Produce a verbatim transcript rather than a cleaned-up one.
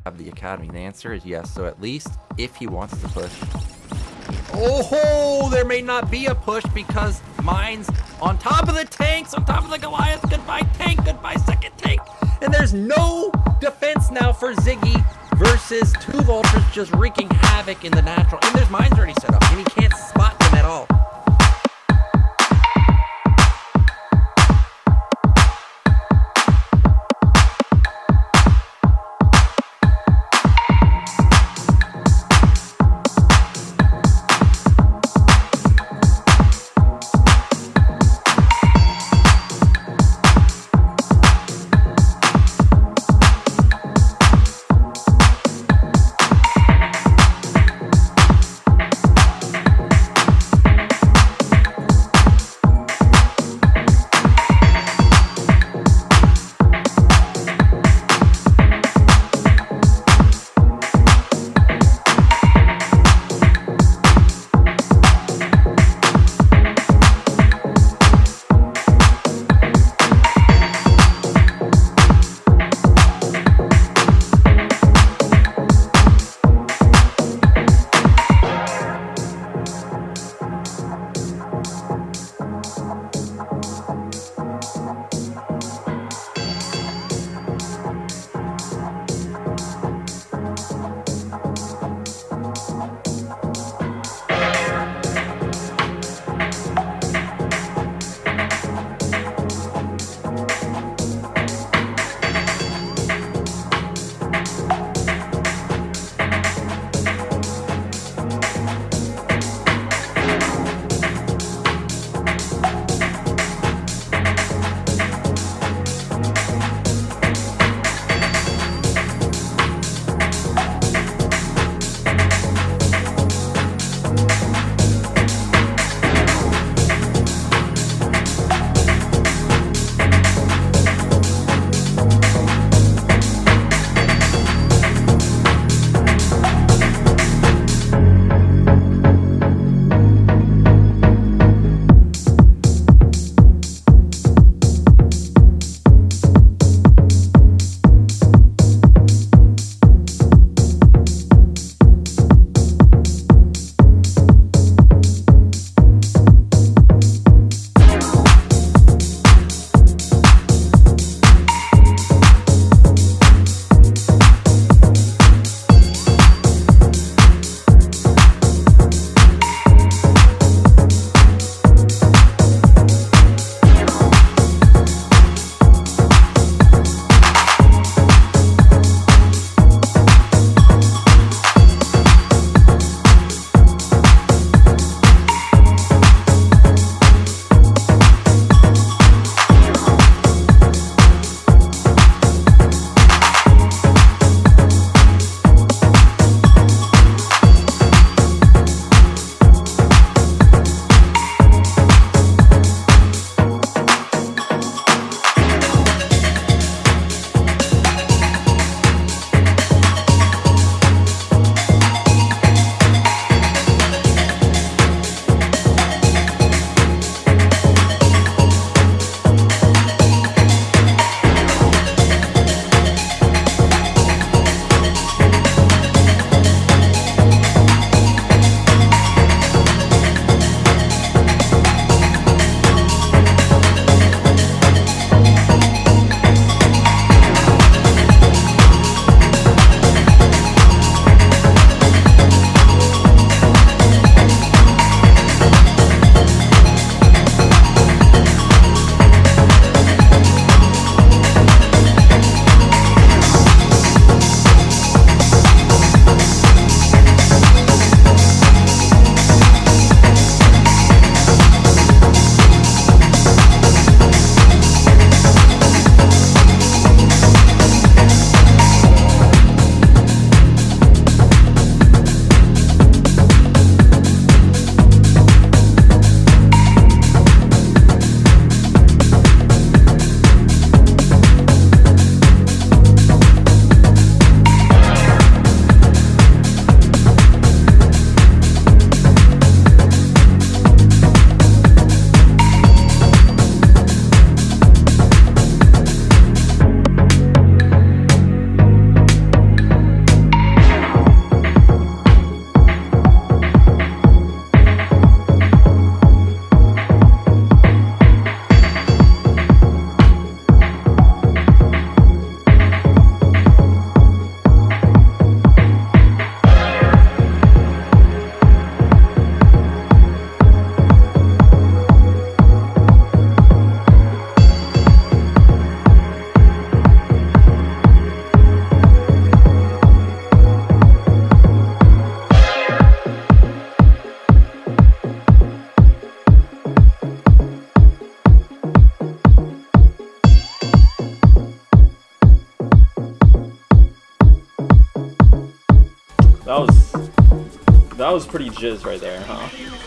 have the academy? The answer is yes. So at least if he wants to push. Oh, there may not be a push because mine's on top of the tanks, on top of the Goliath. Goodbye tank, goodbye second tank. And there's no defense now for Ziggy versus two Vultures just wreaking havoc in the natural. And there's mines already set up and he can't spot them at all. that was pretty jizz right there, huh?